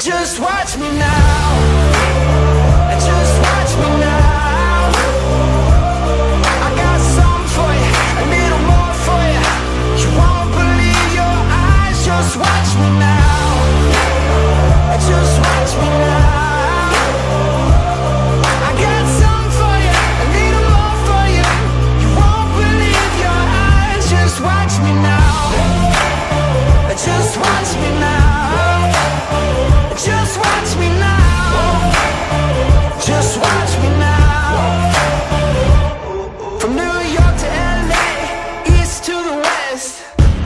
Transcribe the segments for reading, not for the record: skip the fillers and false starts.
Just watch me now. Just watch me now. I got something for you, a little more for you. You won't believe your eyes. Just watch me now. Just watch me now. I got something for you, a little more for you. You won't believe your eyes. Just watch me now. Just watch me now. Just watch me now. Just watch me now. From New York to LA, east to the west.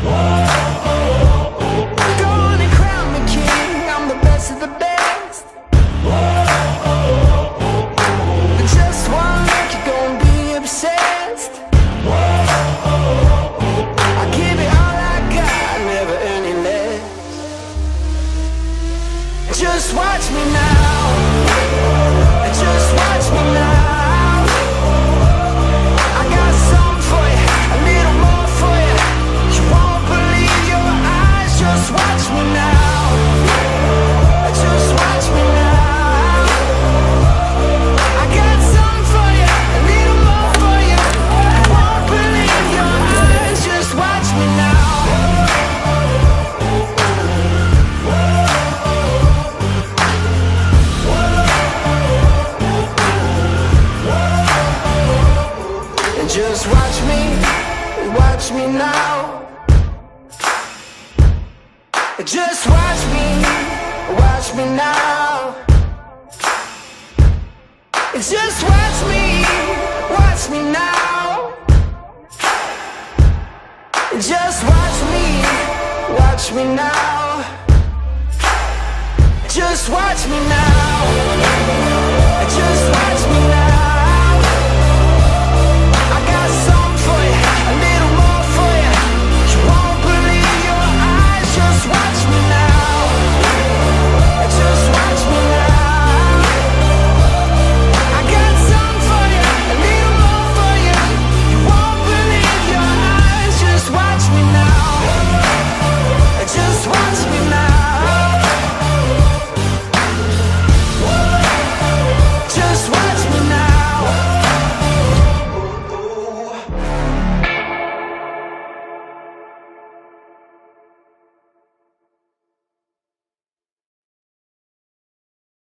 Go on and crown me king. I'm the best of the best. Just one look, you're gonna be obsessed. I give it all I got, never any less. Just watch me now. Just watch me now. I got something for you, a little more for you. You won't believe your eyes. Just watch me now. Just watch me now. I got something for you, a little more for you. You won't believe your eyes. Just watch me now. Just watch me now. Just watch me now. Just watch me now. Just watch me now. Just watch me now.